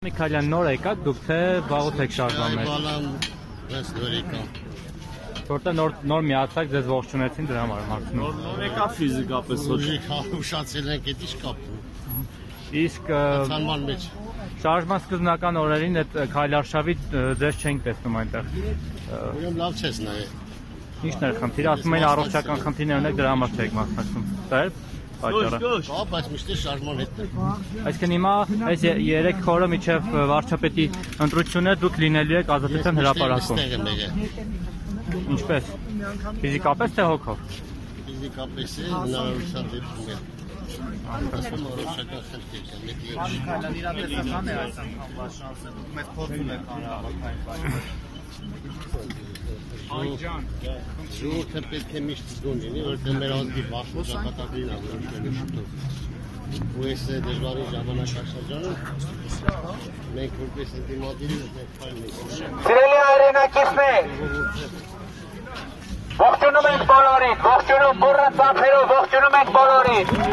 Միքայելյան նոր եկաք, դուք թե վաղուց եք շարժման մեջ։ Բալան ես նոր եկա։ Որտե նոր միացակ ձեզ ողջունեցին դրա համար հարցնում։ Նոր եկա ֆիզիկապես Ուշացել ենք, այդ ինչ կապ։ Իսկ Ցանման մեջ։ շարժման սկզբնական օրերին այդ քայլարշավի ձեզ չենք տեսնում այնտեղ։ Ուրեմն լավ չես նայել։ Ինչն էր խնդիրը, ասում էին առողջական խնդիրներ ունեք, դրա համար չեք մասնակցում։ Դա է պատճառը։ Հա, բայց միշտ շարժման հետ է։ Այսինքն հիմա այս 3 օրը միջև վարչապետի ընտրությունը դուք լինելու եք Ազատության հրապարակում։ Ինչպես։ Ֆիզիկապես թե հոգով։ Ֆիզիկապես է հնարավորության դեպքում է։ Ասում առողջական խնդիր կա, իրատեսական է այս անգամ շանսը, դուք մեզ փոխում եք հանրապետային։ Այջան, ժողովուրդը պետք է միշտ զգոն լինի, որտեղ մեր ազգի բախտը ճակատագրին է որոշվելու շուտով։ Ու այս դժվարի ժամանակաշրջանում մենք որպես ընդդիմադիր մենք ֆայլ ենք։ Սիրելի հայրենակիցներ, ողջունում ենք բոլորին, ողջունում բուռն ծափերով, ողջունում ենք բոլորին։